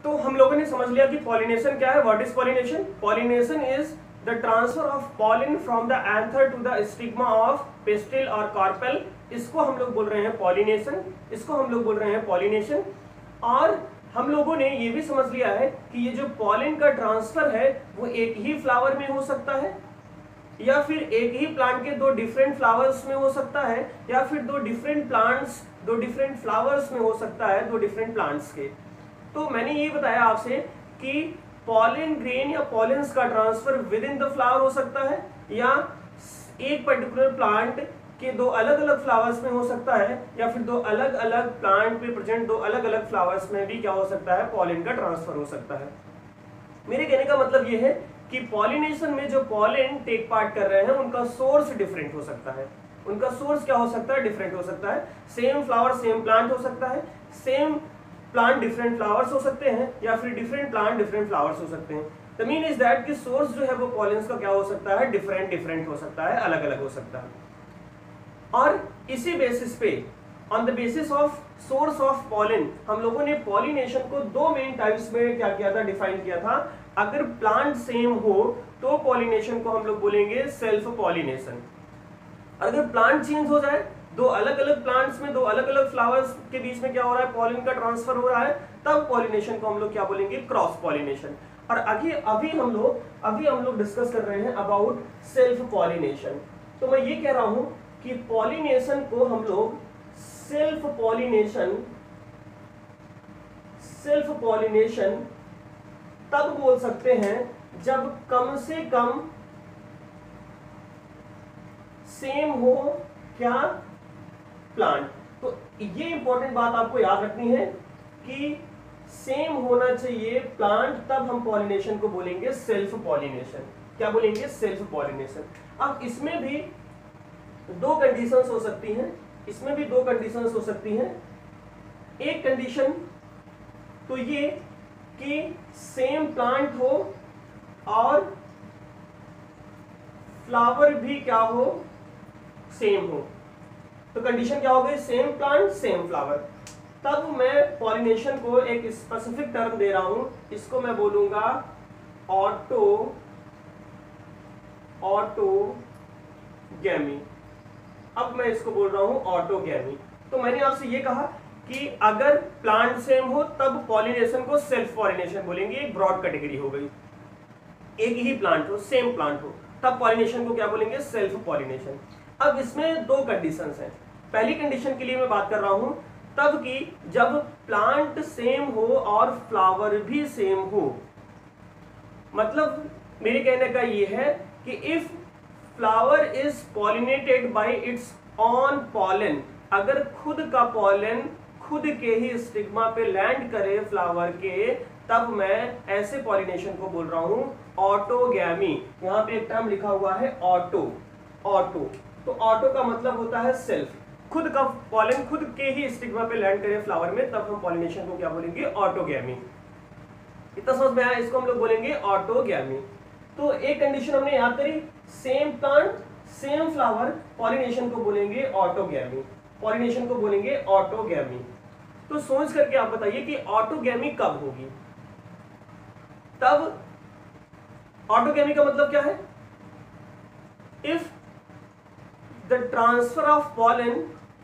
तो हम लोगों ने समझ लिया कि पॉलिनेशन क्या है। What is pollination? Pollination is the transfer of pollen from the anther to the stigma of pistil और कार्पेल, इसको हम लोग बोल रहे हैं पॉलिनेशन, इसको हम लोग बोल रहे हैं पॉलिनेशन। और हम लोगों ने ये भी समझ लिया है कि ये जो पॉलिन का ट्रांसफर है वो एक ही फ्लावर में हो सकता है, या फिर एक ही प्लांट के दो डिफरेंट फ्लावर्स में हो सकता है, या फिर दो डिफरेंट प्लांट्स दो डिफरेंट फ्लावर्स में हो सकता है, दो डिफरेंट प्लांट्स के। तो मैंने ये बताया आपसे कि पॉलिन ग्रेन या पॉलिन्स का transfer within the flower हो सकता है, या एक पर्टिकुलर प्लांट के दो अलग अलग फ्लावर्स में हो सकता है, या फिर दो अलग अलग प्लांट पे प्रेजेंट दो अलग अलग फ्लावर्स में भी क्या हो सकता है, पॉलिन का ट्रांसफर हो सकता है। मेरे कहने का मतलब ये है कि पॉलिनेशन में जो पॉलिन टेक पार्ट कर रहे हैं उनका सोर्स डिफरेंट हो सकता है। उनका सोर्स क्या हो सकता है, डिफरेंट हो सकता है। सेम फ्लावर सेम प्लांट हो सकता है, सेम प्लांट डिफरेंट फ्लावर्स हो सकते हैं, या फिर डिफरेंट प्लांट डिफरेंट फ्लावर्स हो सकते हैं। द मीन इज दैट कि सोर्स जो है वो पॉलिन्स का क्या हो सकता है, डिफरेंट डिफरेंट हो सकता है, अलग अलग हो सकता है। और इसी बेसिस पे, on the basis of source of pollen, हम लोगों ने पॉलिनेशन को दो मेन टाइप्स में क्या किया था, डिफाइन किया था। अगर प्लांट सेम हो तो पॉलिनेशन को हम लोग बोलेंगे सेल्फ पॉलिनेशन। अगर प्लांट चेंज हो जाए, दो अलग अलग प्लांट्स में दो अलग अलग फ्लावर्स के बीच में क्या हो रहा है, पॉलिन का ट्रांसफर हो रहा है, तब पॉलिनेशन को हम लोग क्या बोलेंगे, क्रॉस पॉलिनेशन। और अभी हम लोग डिस्कस कर रहे हैं अबाउट सेल्फ पॉलिनेशन। तो मैं ये कह रहा हूं कि पॉलिनेशन को हम लोग सेल्फ पॉलिनेशन तब बोल सकते हैं जब कम से कम सेम हो क्या, प्लांट। तो ये इंपॉर्टेंट बात आपको याद रखनी है कि सेम होना चाहिए प्लांट, तब हम पॉलिनेशन को बोलेंगे सेल्फ पॉलिनेशन। क्या बोलेंगे, सेल्फ पॉलिनेशन। अब इसमें भी दो कंडीशंस हो सकती हैं, इसमें भी दो कंडीशंस हो सकती हैं। एक कंडीशन तो ये कि सेम प्लांट हो और फ्लावर भी क्या हो, सेम हो। तो कंडीशन क्या हो गई, सेम प्लांट सेम फ्लावर। तब मैं पॉलिनेशन को एक स्पेसिफिक टर्म दे रहा हूं, इसको मैं बोलूंगा ऑटोगैमी। अब मैं इसको बोल रहा हूं ऑटोगैमी। तो मैंने आपसे ये कहा कि अगर प्लांट सेम हो तब पॉलिनेशन को सेल्फ पॉलिनेशन बोलेंगे, एक ब्रॉड कैटेगरी हो गई। एक ही प्लांट हो, सेम प्लांट हो, तब पॉलिनेशन को क्या बोलेंगे, सेल्फ पॉलिनेशन। अब इसमें दो कंडीशंस हैं। पहली कंडीशन के लिए मैं बात कर रहा हूं तब कि जब प्लांट सेम हो और फ्लावर भी सेम हो। मतलब मेरे कहने का ये है कि if flower is pollinated by its own pollen, अगर खुद का पॉलन खुद के ही स्टिग्मा पे लैंड करे फ्लावर के, तब मैं ऐसे पॉलिनेशन को बोल रहा हूं ऑटोगैमी। यहां पे एक टर्म लिखा हुआ है ऑटो। तो ऑटो का मतलब होता है सेल्फ, खुद का पॉलन खुद के ही स्टिग्मा पे लैंड करे फ्लावर में, तब हम पॉलिनेशन को क्या बोलेंगे, ऑटोगैमी। इतना समझ में आया, इसको हम लोग बोलेंगे ऑटोगैमी। तो एक कंडीशन हमने याद करी, same plant same flower, pollination को बोलेंगे ऑटोगैमी, पॉलिनेशन को बोलेंगे ऑटोगैमी। तो सोच करके आप बताइए कि ऑटोगैमी कब होगी। तब ऑटोगैमी का मतलब क्या है, if the transfer of pollen,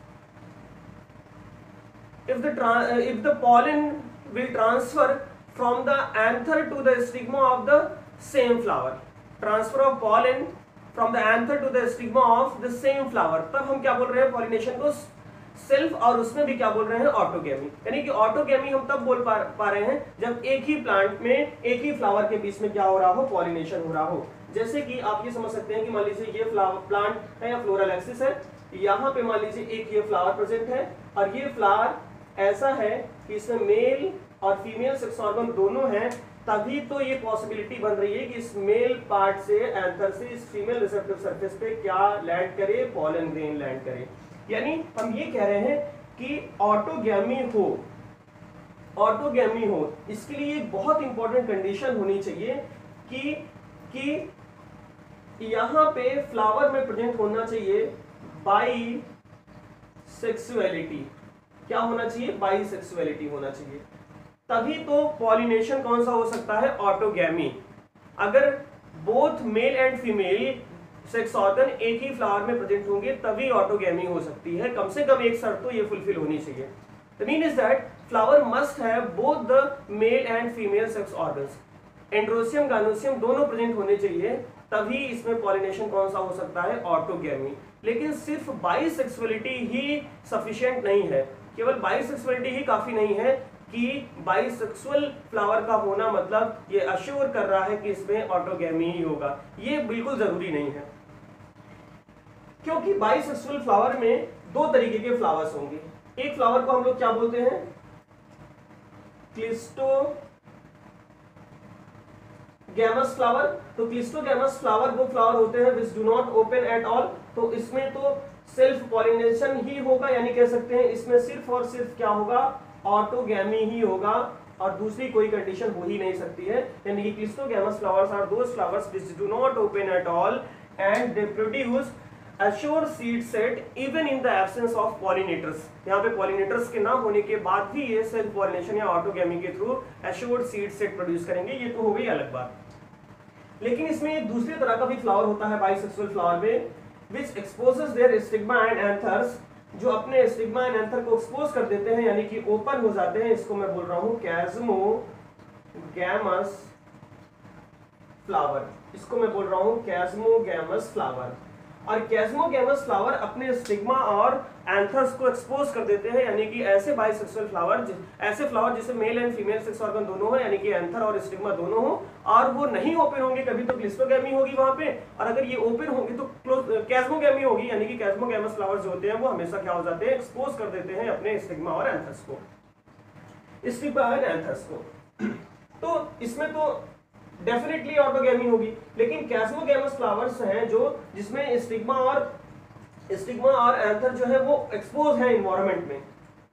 if the pollen will transfer from the anther to the stigma of the same flower, transfer of pollen from the anther to the stigma of the same flower, तब हम क्या बोल रहे हैं, pollination को self, और उसमें भी क्या बोल रहे हैं, ऑटोगैमी। यानी कि ऑटोगैमी हम तब बोल पा रहे हैं जब एक ही प्लांट में एक ही फ्लावर के बीच में क्या हो रहा हो, पॉलिनेशन हो रहा हो। जैसे कि आप ये समझ सकते हैं कि मान लीजिए ये फ्लावर प्लांट है या फ्लोरल एक्सिस है, यहाँ पे मान लीजिए एक ये फ्लावर प्रेजेंट है, और ये फ्लावर ऐसा है कि इसमें मेल और फीमेल सेक्स ऑर्गन दोनों हैं, तभी तो ये पॉसिबिलिटी बन रही है कि इस मेल पार्ट से, एंथर से, इस फीमेल रिसेप्टिव सरफेस पे क्या लैंड करे, पॉलन ग्रेन लैंड करे। यानी हम ये कह रहे हैं कि ऑटोगैमी हो, इसके लिए एक बहुत इंपॉर्टेंट कंडीशन होनी चाहिए कि यहां पे फ्लावर में प्रेजेंट होना चाहिए बाइसेक्सुअलिटी। क्या होना चाहिए, बाइसेक्सुअलिटी होना चाहिए। तभी तो पॉलिनेशन कौन सा हो सकता है, ऑटोगैमी। अगर both male and female sex organ एक ही फ्लावर में प्रेजेंट होंगे तभी ऑटोगैमी हो सकती है। कम से कम एक शर्त तो ये फुलफिल होनी चाहिए। The mean is that flower must have both the male and female sex organs, androecium gynoecium दोनों प्रेजेंट होने चाहिए, तभी इसमें पॉलिनेशन कौन सा हो सकता है, ऑटोगैमी। लेकिन सिर्फ बाइसेक्सुअलिटी ही सफिशिएंट नहीं है, केवल बाइसेक्सुअलिटी ही काफी नहीं है कि बाइसेक्सुअल फ्लावर का होना मतलब ये अश्योर कर रहा है कि इसमें ऑटोगैमी ही होगा, ये बिल्कुल जरूरी नहीं है। क्योंकि बाइसेक्सुअल फ्लावर में दो तरीके के फ्लावर्स होंगे। एक फ्लावर को हम लोग क्या बोलते हैं, क्लिस्टोगैमस फ्लावर। तो क्लिस्टोगैमस फ्लावर वो फ्लावर होते हैं which do not open at all. तो इसमें तो सेल्फ पॉलिनेशन ही होगा, यानी कह सकते हैं इसमें सिर्फ और सिर्फ क्या होगा, ऑटोगैमी ही होगा, और दूसरी कोई कंडीशन हो ही नहीं सकती है। यानी कि cleistogamous flowers are those flowers which do not open at all and they produce assured seed set even in the absence of pollinators। यहाँ पे pollinators के ना होने के बाद भी ये सेल्फ पॉलिनेशन या ऑटोगैमी के through assured seed set produce करेंगे, ये तो हो गई अलग बात। लेकिन इसमें एक दूसरी तरह का भी फ्लावर होता है बाइसेक्सुअल फ्लावर में, which exposes their stigma and anthers, जो अपने स्टिग्मा एंड एंथर को एक्सपोज कर देते हैं, यानी कि ओपन हो जाते हैं। इसको मैं बोल रहा हूं कैज़्मोगैमस फ्लावर, इसको मैं बोल रहा हूं कैज़्मोगैमस फ्लावर। और कैज़्मोगैमस फ्लावर अपने स्टिग्मा और एंथर्स को एक्सपोज कर देते हैं, यानी कि ऐसे बाइसेक्सुअल फ्लावर, ऐसे फ्लावर जिसमें male and female sex organ दोनों हो, यानी कि एंथर और स्टिग्मा दोनों हो, और वो नहीं ओपन होंगे, कभी तो क्लिस्टोगैमी होगी वहां पे, और अगर ये ओपन होंगे तो कैज़्मोगैमी होगी। यानी कि कैज़्मोगैमस फ्लावर्स जो होते हैं वो हमेशा क्या हो जाते हैं, एक्सपोज कर देते हैं अपने स्टिग्मा और एंथर्स को, स्टिग्मा और एंथर्स को। तो इसमें तो डेफिनेटली ऑटोगैमी होगी। लेकिन कैज़्मोगैमस फ्लावर्स हैं जो जिसमें स्टिग्मा और एंथर जो है वो एक्सपोज है इन्वायरमेंट में,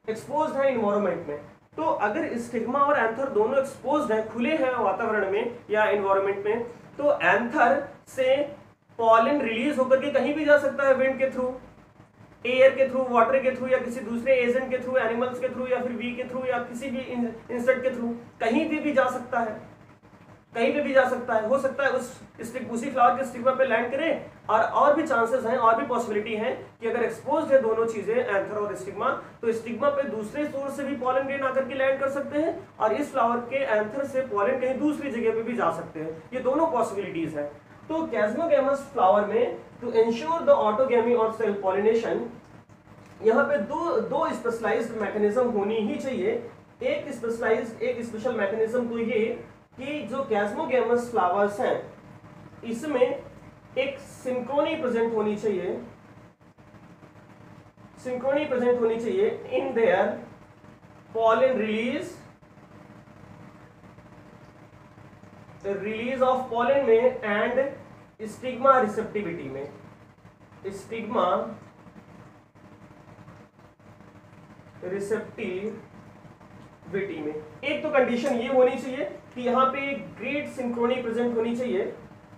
तो अगर स्टिग्मा और एंथर दोनों एक्सपोज्ड हैं, खुले हैं वातावरण में या इन्वायरमेंट में, तो एंथर से पॉलन रिलीज होकर के कहीं भी जा सकता है, विंड के थ्रू, एयर के थ्रू, वाटर के थ्रू, या किसी दूसरे एजेंट के थ्रू, एनिमल्स के थ्रू, या फिर बी के थ्रू, या किसी भी इंसेक्ट के थ्रू, कहीं भी जा सकता है, कहीं पे भी जा सकता है। हो सकता है उसी फ्लावर के स्टिग्मा पे लैंड करे, और भी चांसेस हैं, और भी पॉसिबिलिटी है कि अगर एक्सपोज्ड है दोनों चीजें, एंथर और स्टिग्मा, तो स्टिग्मा पे दूसरे सोर्स से भी पॉलन ग्रेन आकर के लैंड कर सकते हैं, और इस फ्लावर के एंथर से पॉलन कहीं दूसरी जगह पे भी जा सकते हैं। ये दोनों पॉसिबिलिटीज है। तो कैज़्मोगैमस फ्लावर में टू इंश्योर द ऑटोगैमी और सेल्फ पॉलिनेशन, यहाँ पे दो स्पेशलाइज्ड मैकेनिज्म होनी ही चाहिए। एक स्पेशल मैकेनिज्म तो ये कि जो कैज़्मोगैमस फ्लावर्स हैं इसमें एक सिंक्रोनी प्रेजेंट होनी चाहिए in their pollen release of pollen में एंड स्टिग्मा रिसेप्टिविटी में, स्टिग्मा रिसेप्टिविटी में। एक तो कंडीशन ये होनी चाहिए कि यहाँ पे एक ग्रेट सिंक्रोनी प्रेजेंट होनी चाहिए।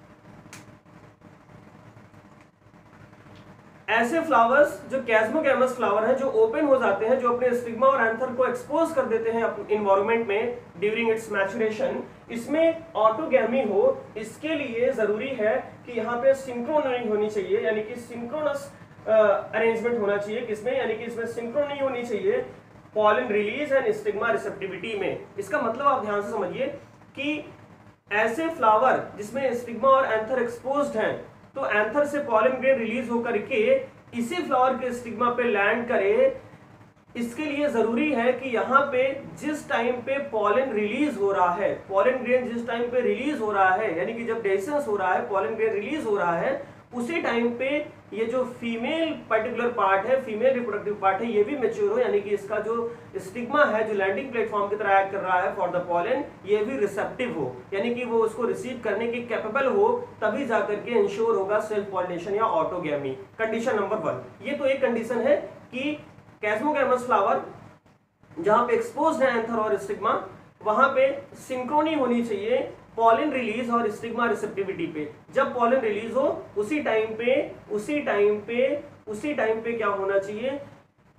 ऐसे फ्लावर्स जो कैज़्मोगैमस फ्लावर हैं, जो ओपन हो जाते हैं, जो अपने स्टिग्मा और एंथर को एक्सपोज कर देते हैं अपने इन्वायरमेंट में ड्यूरिंग इट्स मैचुरेशन, इसमें ऑटोगैमी हो, इसके लिए जरूरी है कि यहाँ पे सिंक्रोनी होनी चाहिए, यानी कि सिंक्रोनस अरेंजमेंट होना चाहिए। किसमें, यानी कि इसमें सिंक्रोनी होनी चाहिए pollen release and stigma receptivity में। इसका मतलब आप ध्यान से समझिए कि ऐसे फ्लावर जिसमें स्टिग्मा और एंथर एक्सपोज्ड हैं, तो एंथर से पॉलन ग्रेन रिलीज होकर के इसी फ्लावर के स्टिग्मा पे लैंड करे। इसके लिए जरूरी है कि यहाँ पे जिस टाइम पे पॉलन रिलीज हो रहा है, पॉलन ग्रेन जिस टाइम पे रिलीज हो रहा है, यानी कि जब डेसेंस हो रहा है, पॉलन ग्रेन रिलीज हो रहा है, उसी टाइम पे ये जो फीमेल पर्टिकुलर पार्ट है, फीमेल रिप्रोडक्टिव पार्ट है, ये भी मैच्योर हो, यानी कि इसका जो स्टिग्मा है जो लैंडिंग प्लेटफॉर्म की तरह एक्ट कर रहा है फॉर द पॉलन, ये भी रिसेप्टिव हो, यानी कि वो उसको रिसीव करने के कैपेबल हो, तभी जाकर के इंश्योर होगा सेल्फ पॉलिनेशन या ऑटोगैमी। कंडीशन नंबर 1 ये तो एक कंडीशन है कि कैज़्मोगैमस फ्लावर जहां पे एक्सपोज्ड है एंथर और स्टिग्मा, वहां पे सिंक्रोनी होनी चाहिए पॉलन रिलीज और स्टिग्मा रिसेप्टिविटी पे। जब पॉलन रिलीज हो उसी टाइम पे क्या होना चाहिए,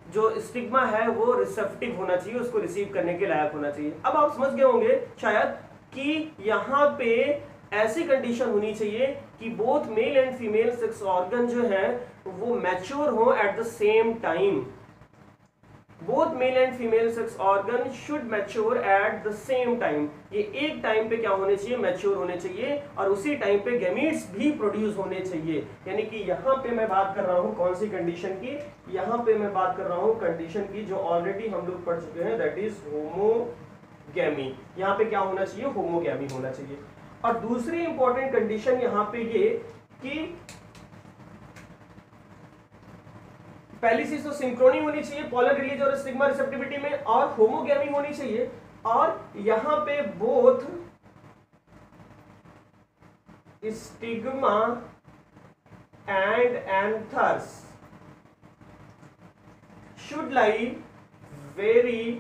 जो स्टिग्मा है वो रिसेप्टिव होना चाहिए, उसको रिसीव करने के लायक होना चाहिए। अब आप समझ गए होंगे शायद कि यहाँ पे ऐसी कंडीशन होनी चाहिए कि both male and female sex organ जो है वो मैच्योर हो at the same time. Both male and female sex organ should mature at the same time. ये एक टाइम पे क्या होने चाहिए, मैच्योर होने चाहिए, और उसी टाइम पे गैमीट्स भी प्रोड्यूस होने चाहिए। यानी कि यहाँ पे मैं बात कर रहा हूँ कौन सी कंडीशन की, यहाँ पे मैं बात कर रहा हूँ कंडीशन की जो ऑलरेडी हम लोग पढ़ चुके हैं, दैट इज होमोगैमी। यहाँ पे क्या होना चाहिए, होमोगैमी होना चाहिए। और दूसरी इंपॉर्टेंट कंडीशन यहाँ पे ये कि पहली चीज तो सिंक्रोनी होनी चाहिए पॉलन रिलीज और स्टिग्मा रिसेप्टिविटी में, और होमोगैमी होनी चाहिए, और यहां पे both stigma and anthers should lie very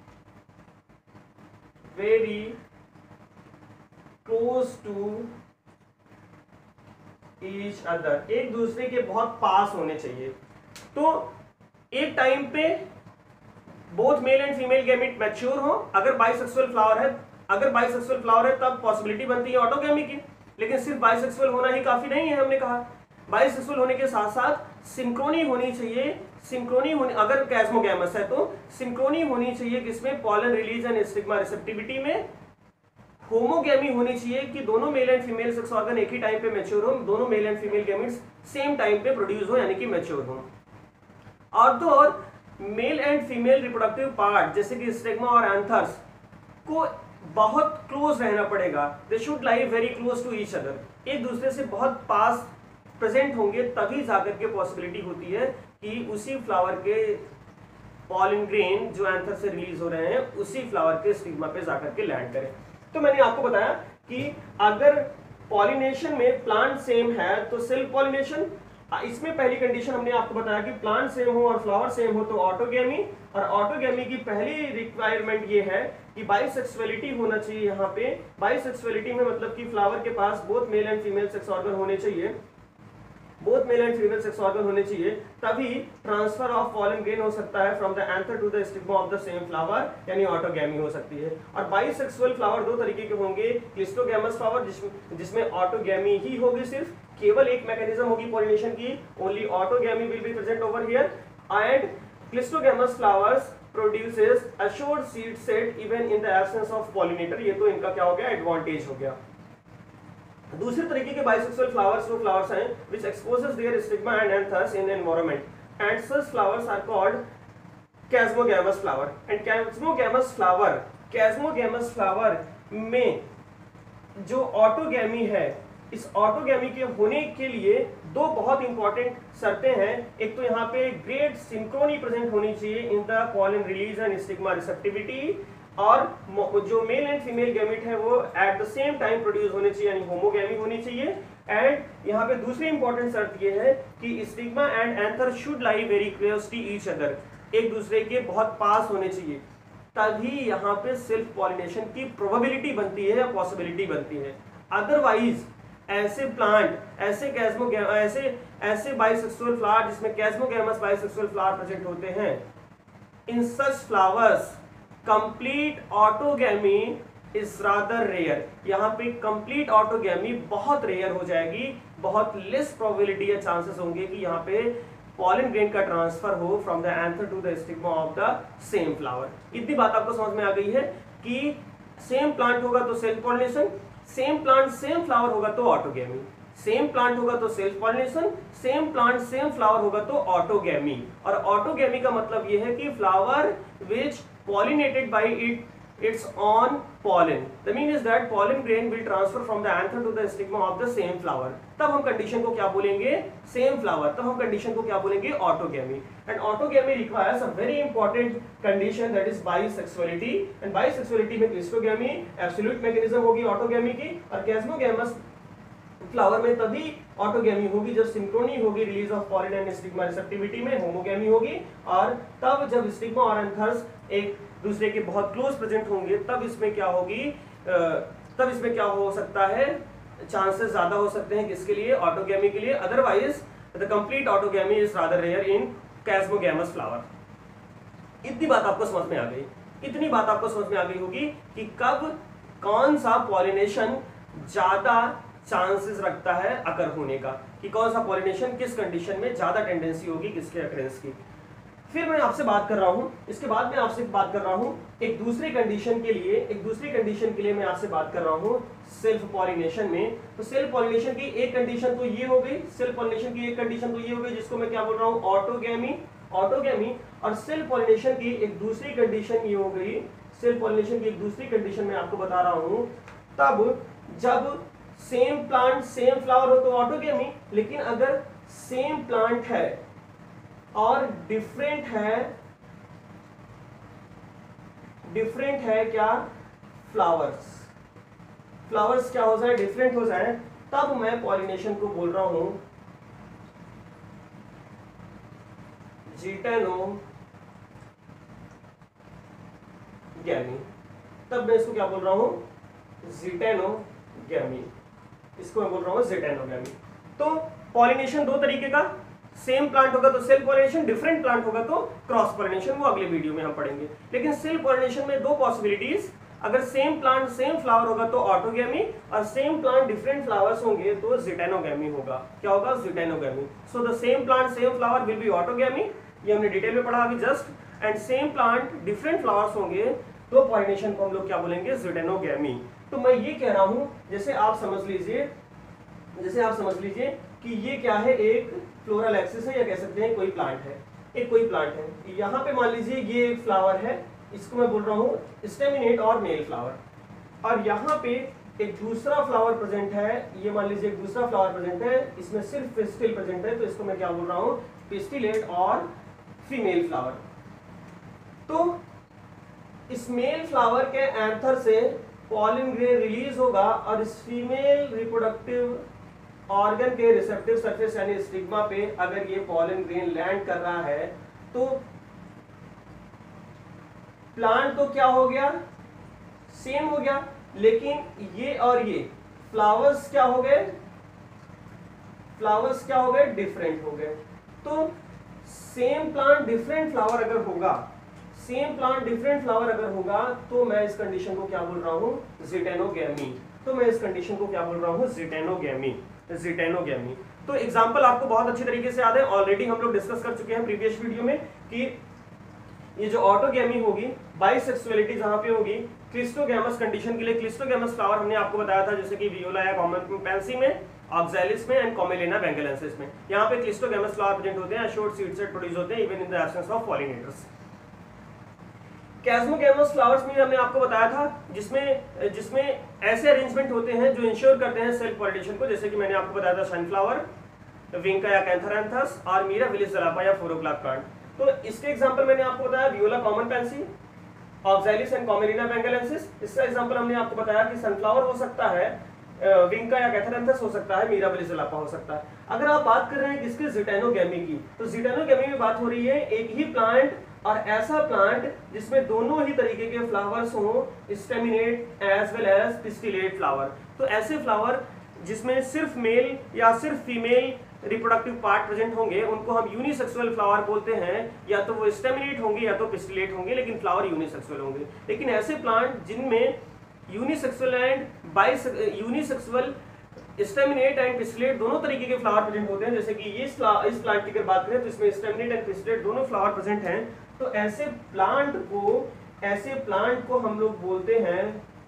close to each other, एक दूसरे के बहुत पास होने चाहिए। तो एक टाइम पे both male and female gamete mature हो। अगर बाइसेक्सुअल फ्लावर है तब पॉसिबिलिटी बनती है ऑटोगैमी की, लेकिन सिर्फ बाइसेक्सुअल होना ही काफी नहीं है। हमने कहा बाइसेक्सुअल होने के साथ साथ सिंक्रोनी होनी चाहिए। सिंक्रोनी होनी, अगर कैस्मोगैमस है तो सिंक्रोनी होनी चाहिए किसमें, pollen release and stigma receptivity में। होमोगैमी होनी चाहिए कि दोनों male and female sex organ एक ही टाइम पे मैच्योर हो, दोनों male and female gametes same time पे प्रोड्यूस हो, यानी कि मैच्योर हो। और तो और male and female reproductive part जैसे कि स्टिग्मा और एंथर्स को बहुत क्लोज रहना पड़ेगा। They should lie very close to each other, एक दूसरे से बहुत पास प्रेजेंट होंगे, तभी जाकर के पॉसिबिलिटी होती है कि उसी फ्लावर के पॉलन ग्रेन जो एंथर से रिलीज हो रहे हैं उसी फ्लावर के स्टिग्मा पे जाकर के लैंड करें। तो मैंने आपको बताया कि अगर पॉलिनेशन में प्लांट सेम है तो सेल्फ पॉलिनेशन, इसमें पहली कंडीशन हमने आपको बताया कि प्लांट सेम हो और फ्लावर सेम हो तो ऑटोगैमी, और ऑटोगैमी की पहली रिक्वायरमेंट ये है कि बाइसेक्सुअलिटी होना चाहिए। यहाँ पे बाइसेक्सुअलिटी में मतलब कि फ्लावर के पास both male and female sex organ होने चाहिए, तभी ट्रांसफर ऑफ पॉलन ग्रेन हो सकता है from the anther to the stigma of the same flower, यानी ऑटोगैमी हो सकती है। और बाइसेक्सुअल फ्लावर दो तरीके के होंगे, क्लिस्टोगैमस फ्लावर जिसमें ऑटोगैमी ही होगी, सिर्फ केवल एक मैकेनिज्म होगी पॉलिनेशन की, only autogamy will be present over here, and cleistogamous flowers produces assured seed set even in the absence of pollinator। ये तो इनका क्या हो गया, एडवांटेज हो गया। दूसरे तरीके के बाइसेक्सुअल फ्लावर्स वो फ्लावर्स हैं which exposes their stigma and anthers in environment, and such flowers are called chasmogamous flower। and chasmogamous flower में जो ऑटोगैमी है, इस ऑटोगैमी के होने के लिए दो बहुत इंपॉर्टेंट शर्तें हैं। एक तो यहाँ पे ग्रेट सिंक्रोनी प्रेजेंट होनी चाहिए in the pollen release and stigma receptivity, और जो मेल एंड फीमेल गैमेट है वो at the same time produce होने चाहिए, यानी होमोगैमी होनी चाहिए। एंड यहाँ पे दूसरी इंपॉर्टेंट शर्त ये है कि stigma and anther should lie very close to each other, एक दूसरे के बहुत पास होने चाहिए, तभी यहाँ पे सेल्फ पॉलिनेशन की प्रोबेबिलिटी बनती है या पॉसिबिलिटी बनती है। अदरवाइज ऐसे प्लांट, ऐसे बाइसेक्सुअल फ्लावर जिसमें कैस्मोगैमस बाइसेक्सुअल फ्लावर प्रेजेंट होते हैं, in such flowers complete autogamy is rather rare. यहाँ पे कंप्लीट ऑटोगैमी बहुत रेयर हो जाएगी, बहुत लेस प्रोबेबिलिटी या चांसेस होंगे कि यहाँ पे पॉलन ग्रेन का ट्रांसफर हो from the anther to the stigma of the same flower. इतनी बात आपको समझ में आ गई है कि सेम प्लांट होगा तो self pollination, same plant same flower होगा तो ऑटोगैमी, सेम प्लांट होगा तो self pollination, same plant same flower होगा तो ऑटोगैमी। और ऑटोगैमी का मतलब यह है कि flower which pollinated by its own pollen, the mean is that pollen grain will transfer from the anther to the stigma of the same flower। तब हम कंडीशन को क्या बोलेंगे, सेम फ्लावर, तब हम कंडीशन को क्या बोलेंगे, autogamy. And autogamy requires a very important condition that is bisexuality, and bisexuality में क्लिस्टोगैमी एब्सोल्यूट मैकेनिज्म होगी ऑटोगैमी की, और कैस्मोगैमस फ्लावर में तभी ऑटोगैमी होगी जब सिंक्रोनी होगी release of pollen and stigma receptivity में, होमोगैमी होगी, और तब जब स्टिग्मा और एंथर्स एक दूसरे के बहुत क्लोज प्रेजेंट होंगे तब इसमें क्या होगी, तब इसमें क्या हो सकता है, चांसेस ज्यादा हो सकते हैं किसके लिए, ऑटोगैमी के लिए। Otherwise the complete autogamy is rather rare in chasmogamous flower. इतनी बात आपको समझ में आ गई, इतनी बात आपको समझ में आ गई होगी कि कब कौन सा पॉलिनेशन ज्यादा चांसेस रखता है अकर होने का, कि कौन सा पॉलिनेशन किस कंडीशन में ज्यादा टेंडेंसी होगी किसके अकरेंस की। फिर मैं आपसे बात कर रहा हूं, इसके बाद मैं आपसे बात कर रहा हूं एक दूसरी कंडीशन के लिए मैं आपसे बात कर रहा हूं सेल्फ पॉलिनेशन में। तो सेल्फ पॉलिनेशन की एक कंडीशन तो ये हो गई, सेल्फ पॉलिनेशन की एक कंडीशन तो ये हो गई जिसको मैं क्या बोल रहा हूं, ऑटोगैमी। और सेल्फ पॉलिनेशन की एक दूसरी कंडीशन ये हो गई, सेल्फ पॉलिनेशन की एक दूसरी कंडीशन मैं आपको बता रहा हूं, तब जब सेम प्लांट सेम फ्लावर हो तो ऑटोगैमी, लेकिन अगर सेम प्लांट है और डिफरेंट है क्या, फ्लावर्स क्या हो जाए, डिफरेंट हो जाए, तब मैं पॉलिनेशन को बोल रहा हूं ज़ीटेनोगैमी। तब मैं इसको क्या बोल रहा हूं, ज़ीटेनोगैमी, इसको मैं बोल रहा हूं ज़ीटेनोगैमी। तो पॉलिनेशन दो तरीके का, सेम प्लांट होगा तो सेल्फ पॉलिनेशन, डिफरेंट प्लांट होगा तो क्रॉस पॉलिनेशन, वो अगले वीडियो में हम पढ़ेंगे। लेकिन सेल्फ पॉलिनेशन में दो पॉसिबिलिटीज, अगर सेम प्लांट सेम फ्लावर होगा तो ऑटोगैमी, और सेम प्लांट डिफरेंट फ्लावर्स होंगे तो ज़ीटेनोगैमी होगा। क्या होगा, geitonogamy. So the same plant same flower will be autogamy, ये हमने डिटेल में पढ़ा अभी just. And same plant different flowers होंगे तो पॉलिनेशन को हम लोग क्या बोलेंगे, ज़ीटेनोगैमी। तो मैं ये कह रहा हूं, जैसे आप समझ लीजिए कि ये क्या है, एक फ्लोरल एक्सिस है, या कह सकते हैं कोई प्लांट है, यहाँ पे मान लीजिए ये एक फ्लावर है, इसको मैं बोल रहा हूँ स्टेमिनेट और मेल फ्लावर, और यहाँ पे एक दूसरा फ्लावर प्रेजेंट है, ये मान लीजिए एक दूसरा फ्लावर प्रेजेंट है, इसमें सिर्फ पिस्टिल प्रेजेंट है, तो इसको मैं क्या बोल रहा हूँ, पिस्टिलेट और फीमेल फ्लावर। तो इस मेल फ्लावर के एंथर से पॉलिन ग्रेन रिलीज होगा, और इस फीमेल रिप्रोडक्टिव ऑर्गन के रिसेप्टिव सरफेस यानी स्टिग्मा पे अगर ये पॉलन ग्रेन लैंड कर रहा है तो प्लांट तो क्या हो गया, सेम हो गया, लेकिन ये और ये फ्लावर्स क्या हो गए, डिफरेंट हो गए। तो सेम प्लांट डिफरेंट फ्लावर अगर होगा, तो मैं इस कंडीशन को क्या बोल रहा हूं, ज़ीटेनोगैमी। तो एग्जांपल आपको बहुत अच्छी तरीके से याद है, ऑलरेडी हम लोग डिस्कस कर चुके हैं प्रीवियस वीडियो में कि ये जो ऑटोगैमी होगी, बाइसेक्सुअलिटी जहां पे होगी, क्लिस्टोगैमस कंडीशन के लिए क्लिस्टोगैमस फ्लावर हमने आपको बताया था, जैसे कि वियोला या कॉमन पैंसी में, ऑक्सैलिस में एंड कॉमेलिना बेंगलेंसिस में। यहाँ पे क्लिस्टोगैमस फ्लावर प्रेजेंट होते हैं, शॉर्ट सीड सेट प्रोड्यूस होते हैं even in the absence of pollinators. Chasmogamous flowers में हमने आपको बताया था, जिसमें ऐसे अरेंजमेंट होते हैं जो इंश्योर करते हैं सेल्फ पॉलिनेशन को, जैसे कि मैंने आपको बताया था सनफ्लावर, विंका या कैंथरैंथस, और मीराबिलिस ज़लापा या फोरोक्लाक प्लांट। तो इसके एग्जांपल मैंने आपको बताया viola common pansy, oxalis and commelina benghalensis. इसका एग्जांपल हमने आपको बताया कि सनफ्लावर हो सकता है, विंका या कैंथरैंथस हो सकता है, मीराबिलिस ज़लापा हो सकता है। अगर आप बात कर रहे हैं किसके, ज़ीटेनोगैमी की, तो ज़ीटेनोगैमी में बात हो रही है एक ही प्लांट और ऐसा प्लांट जिसमें दोनों ही तरीके के फ्लावर्स हों, staminate as well as pistillate flower. तो ऐसे फ्लावर जिसमें सिर्फ मेल या सिर्फ फीमेल रिप्रोडक्टिव पार्ट प्रेजेंट होंगे उनको हम यूनिसेक्सुअल फ्लावर बोलते हैं, या तो वो स्टेमिनेट होंगे या तो पिस्टिलेट होंगे, लेकिन फ्लावर यूनिसेक्सुअल होंगे। लेकिन ऐसे प्लांट जिनमें यूनिसेक्सुअल स्टेमिनेट एंड पिस्टिलेट दोनों तरीके के फ्लावर प्रेजेंट होते हैं, जैसे कि इस प्लांट की अगर बात करें तो इसमें स्टेमिनेट एंड पिस्टिलेट दोनों फ्लावर प्रेजेंट हैं, तो ऐसे प्लांट को हम लोग बोलते हैं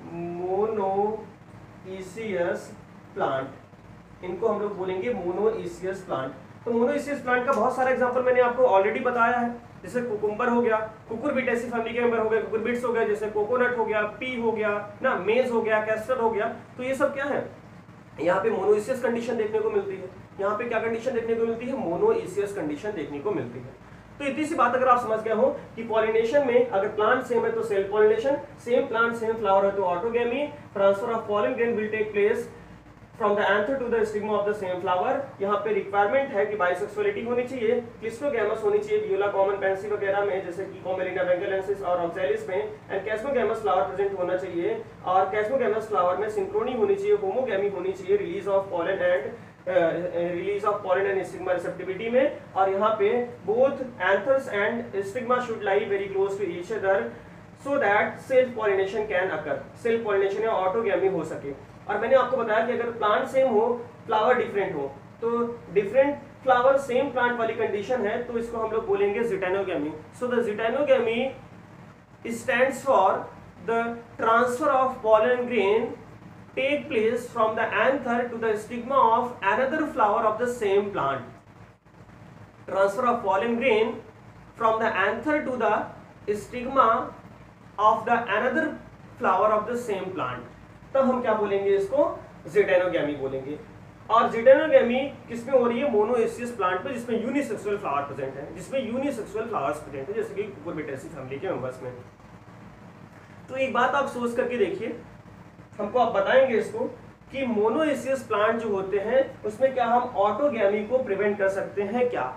मोनोइसियस प्लांट। इनको हम लोग बोलेंगे मोनोइसियस प्लांट। तो मोनोइसियस प्लांट का बहुत सारा एग्जांपल मैंने आपको ऑलरेडी बताया है, जैसे कुकुम्बर हो गया, कुकुरबिटेसी फैमिली के मेंबर हो गए, कुकुरबिट्स हो गया, जैसे कोकोनट हो गया, पी हो गया ना, मेज हो गया, कैस्टर हो गया। तो ये सब क्या है, यहाँ पे मोनोइसियस कंडीशन देखने को मिलती है। यहाँ पे क्या कंडीशन देखने को मिलती है, मोनोइसियस कंडीशन देखने को मिलती है। तो इतनी सी बात अगर आप समझ गए हो कि पॉलिनेशन में अगर प्लांट सेम है तो self pollination, same plant same flower है तो autogamy, transfer of pollen grain will take place from the anther to the stigma of the same flower. यहाँ पे रिक्वायरमेंट है कि बाइसेक्सुअलिटी होनी चाहिए, क्लिस्टोगैमस होनी चाहिए वियोला कॉमन पैंसी वगैरह में, जैसे कि कॉमेलिना बेंगलेंसिस और ऑक्सैलिस में, एंड कैस्मोगैमस फ्लावर प्रेजेंट होना चाहिए, और कैस्मोगैमस फ्लावर में सिंक्रोनी होनी चाहिए, होमोगैमी होनी चाहिए, release of pollen and release of pollen and stigma receptivity में, और यहाँ पे both anthers and stigma should lie very close to each other so that self pollination can occur, self pollination या autogamy हो सके। और मैंने आपको बताया कि अगर प्लांट सेम हो, फ्लावर डिफरेंट हो, तो डिफरेंट फ्लावर सेम प्लांट वाली कंडीशन है, तो इसको हम लोग बोलेंगे geitonogamy. So the ज़िटेनोगैमी stands for the transfer of pollen grain take place from the anther to the stigma of another flower of the same plant. Transfer of pollen grain from the anther to the stigma of the another flower of the same plant. तब हम क्या बोलेंगे, इसको ज़िटेनोगैमी बोलेंगे। और ज़िटेनोगैमी किसमें हो रही है, मोनोएसियस प्लांट पे, जिसमें यूनिसेक्सुअल फ्लावर प्रेजेंट है, जिसमें यूनिसेक्सुअल फ्लावर्स प्रेजेंट है, जैसे कि कुकुरबिटेसी फैमिली के मेंबर्स में। तो एक बात आप सोच करके देखिए, हमको आप बताएंगे इसको कि मोनोएसियस प्लांट जो होते हैं उसमें क्या हम ऑटोगैमी को प्रिवेंट कर सकते हैं क्या?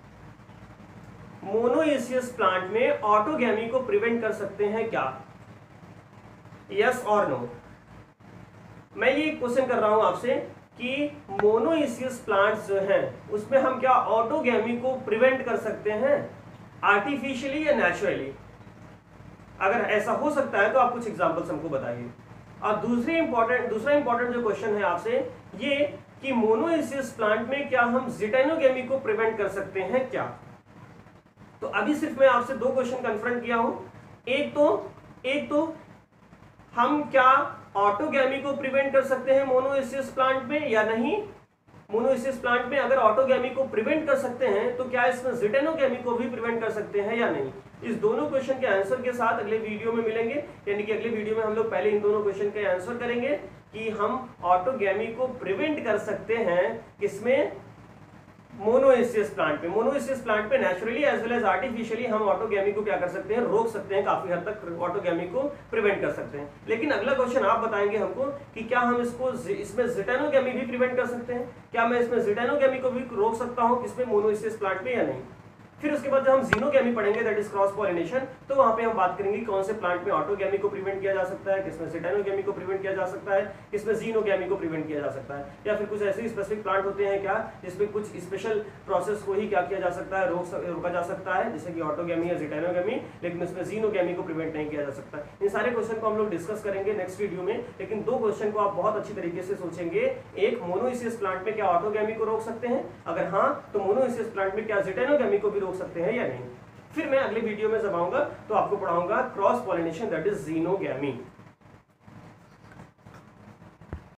मोनोएसियस प्लांट में ऑटोगैमी को प्रिवेंट कर सकते हैं क्या? यस और नो? मैं ये क्वेश्चन कर रहा हूं आपसे कि मोनोएसियस प्लांट्स जो हैं उसमें हम क्या ऑटोगैमी को प्रिवेंट कर सकते हैं आर्टिफिशियली या नेचुरली? अगर ऐसा हो सकता है तो आप कुछ एग्जांपल्स हमको बताइए। और दूसरा इंपॉर्टेंट जो क्वेश्चन है आपसे ये कि मोनोएसियस प्लांट में क्या हम ज़िटेनोगैमी को प्रिवेंट कर सकते हैं क्या? तो अभी सिर्फ मैं आपसे दो क्वेश्चन कन्फ्रंट किया हूं। एक तो हम क्या ऑटोगैमी को प्रिवेंट कर सकते हैं मोनोएसियस प्लांट में या नहीं? मोनोएसियस प्लांट में अगर ऑटोगैमी को प्रिवेंट कर सकते हैं तो क्या इसमें ज़िटेनोगैमी को भी प्रिवेंट कर सकते हैं या नहीं? इस दोनों क्वेश्चन के आंसर के साथ अगले वीडियो में मिलेंगे, यानी कि अगले वीडियो में हम लोग पहले इन दोनों क्वेश्चन के आंसर करेंगे कि हम ऑटोगैमी को प्रिवेंट कर सकते हैं किसमें, मोनोएसियस प्लांट पे। मोनोएसियस प्लांट पे naturally as well as artificially हम ऑटोगैमी को क्या कर सकते हैं, रोक सकते हैं, काफी हद तक ऑटोगैमी को प्रिवेंट कर सकते हैं। लेकिन अगला क्वेश्चन आप बताएंगे हमको कि क्या हम इसमें ज़िटेनोगैमी भी प्रिवेंट कर सकते हैं? क्या मैं इसमें ज़िटेनोगैमी को भी रोक सकता हूं किसमें, मोनोएसियस प्लांट पे या नहीं? फिर उसके बाद जब हम ज़ीनोगैमी पढ़ेंगे, दैट इज क्रॉस पॉलिनेशन, तो वहां पे हम बात करेंगे कौन से प्लांट में ऑटोगैमी को प्रिवेंट किया जा सकता है, किसमें ज़िटेनोगैमी को प्रिवेंट किया जा सकता है, किसमें ज़ीनोगैमी को प्रिवेंट किया जा सकता है, या फिर कुछ ऐसे स्पेसिफिक प्लांट होते हैं क्या जिसमें कुछ स्पेशल प्रोसेस को ही क्या किया जा सकता है, रोका जा सकता है, जैसे कि ऑटोगैमी या ज़िटेनोगैमी, लेकिन उसमें ज़ीनोगैमी को प्रिवेंट नहीं किया जा सकता। इन सारे क्वेश्चन को हम लोग डिस्कस करेंगे नेक्स्ट वीडियो में, लेकिन दो क्वेश्चन को आप बहुत अच्छी तरीके से सोचेंगे। एक, मोनोएसियस प्लांट में क्या ऑटोगैमी को रोक सकते हैं? अगर हाँ, तो मोनोएसियस प्लांट में क्या ज़िटेनोगैमी को भी रोक सकते हैं या नहीं? फिर मैं अगले वीडियो में जब आऊंगा तो आपको पढ़ाऊंगा क्रॉस पॉलिनेशन, दैट इज ज़ीनोगैमी।